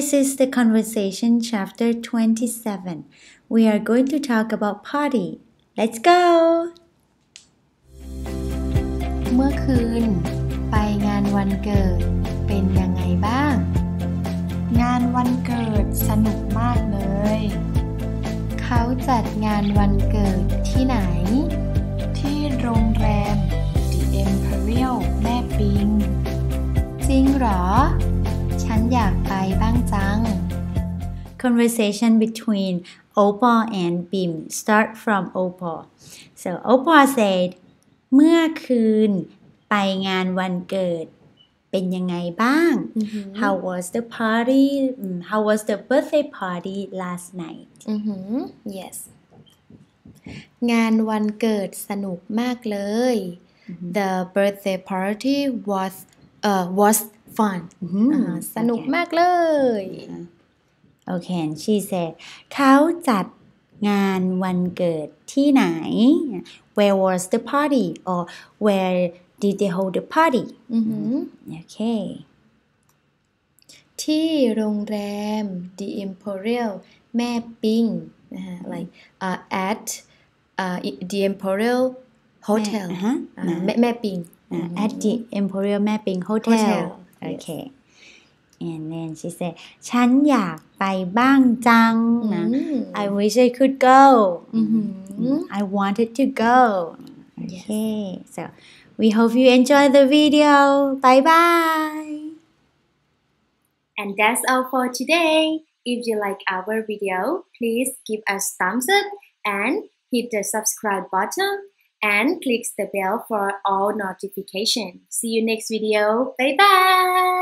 This is the conversation chapter 27. We are going to talk about party. Let's go! เมื่อคืนไปงานวันเกิดเป็นยังไงบ้างงานวันเกิดสนุกมากเลยเขาจัดงานวันเกิดที่ไหนที่โรงแรม The Imperial แม่ปิงจริงเหรอฉันอยากไปบ้างจัง Conversation between Opal and Bim. Start from Opal. So Opal said, เมื่อคืนไปงานวันเกิดเป็นยังไงบ้าง How was the party? How was the birthday party last night? Yes งานวันเกิดสนุกมากเลย The birthday party was fun สนุกมากเลย Okay, and she said เขาจัดงานวันเกิดที่ไหน Where was the party? Or where did they hold the party? Okay. ที่โรงแรม The Imperial แม่ปิงlike at The Imperial Hotel แม่ปิง at the Imperial แม่ปิง Hotel. Okay. And then she said ฉันอยากไปบ้างจังนะ I wish I could go. I wanted to go. Okay. So we hope you enjoy the video. Bye bye. And that's all for today. If you like our video, please give us thumbs up and hit the subscribe button and click the bell for all notifications. See you next video. Bye bye.